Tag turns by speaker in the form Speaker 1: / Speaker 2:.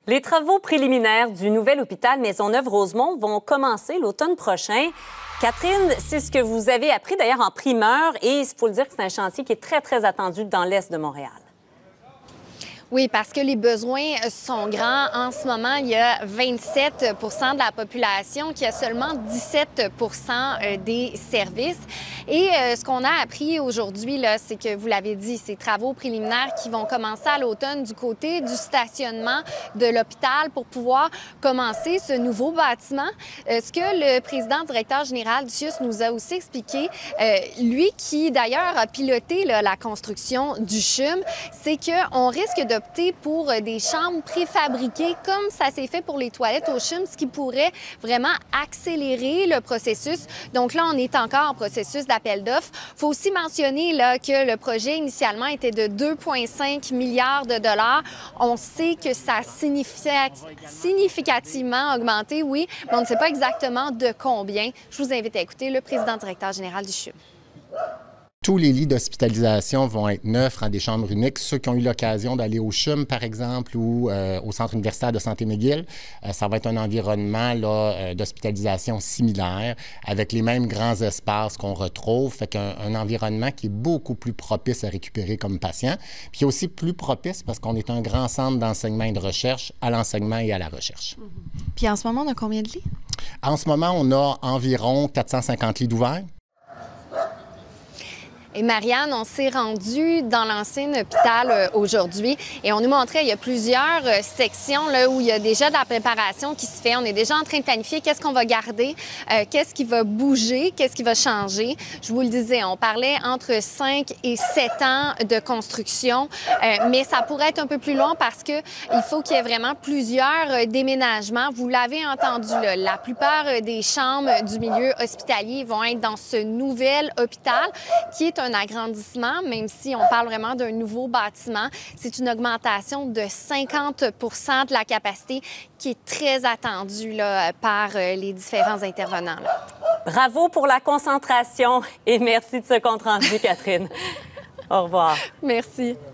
Speaker 1: Les travaux préliminaires du nouvel hôpital Maisonneuve-Rosemont vont commencer l'automne prochain. Catherine, c'est ce que vous avez appris d'ailleurs en primeur et il faut le dire que c'est un chantier qui est très, très attendu dans l'est de Montréal.
Speaker 2: Oui, parce que les besoins sont grands. En ce moment, il y a 27 de la population qui a seulement 17 des services. Et ce qu'on a appris aujourd'hui, c'est que, vous l'avez dit, ces travaux préliminaires qui vont commencer à l'automne du côté du stationnement de l'hôpital pour pouvoir commencer ce nouveau bâtiment. Ce que le président directeur général du CIUS nous a aussi expliqué, lui qui d'ailleurs a piloté la construction du CHUM, c'est qu'on risque d'opter pour des chambres préfabriquées comme ça s'est fait pour les toilettes au CHUM, ce qui pourrait vraiment accélérer le processus. Donc là, on est encore en processus d'appel d'offres. Il faut aussi mentionner que le projet initialement était de 2,5 milliards de dollars. On sait que ça a significativement augmenté, oui, mais on ne sait pas exactement de combien. Je vous invite à écouter le président directeur général du CHUM.
Speaker 3: Tous les lits d'hospitalisation vont être neufs en des chambres uniques. Ceux qui ont eu l'occasion d'aller au CHUM, par exemple, ou au Centre universitaire de santé McGill, ça va être un environnement d'hospitalisation similaire, avec les mêmes grands espaces qu'on retrouve. Fait qu'un environnement qui est beaucoup plus propice à récupérer comme patient. Puis aussi plus propice parce qu'on est un grand centre d'enseignement et de recherche à l'enseignement et à la recherche.
Speaker 4: Puis en ce moment, on a combien de lits?
Speaker 3: En ce moment, on a environ 450 lits d'ouverts.
Speaker 2: Et Marianne, on s'est rendu dans l'ancien hôpital aujourd'hui et on nous montrait, il y a plusieurs sections là, où il y a déjà de la préparation qui se fait. On est déjà en train de planifier qu'est-ce qu'on va garder, qu'est-ce qui va bouger, qu'est-ce qui va changer. Je vous le disais, on parlait entre 5 et 7 ans de construction, mais ça pourrait être un peu plus long parce qu'il faut qu'il y ait vraiment plusieurs déménagements. Vous l'avez entendu, là, la plupart des chambres du milieu hospitalier vont être dans ce nouvel hôpital qui est un agrandissement, même si on parle vraiment d'un nouveau bâtiment. C'est une augmentation de 50 de la capacité qui est très attendue par les différents intervenants.
Speaker 1: Bravo pour la concentration et merci de ce compte rendu, Catherine. Au revoir.
Speaker 2: Merci.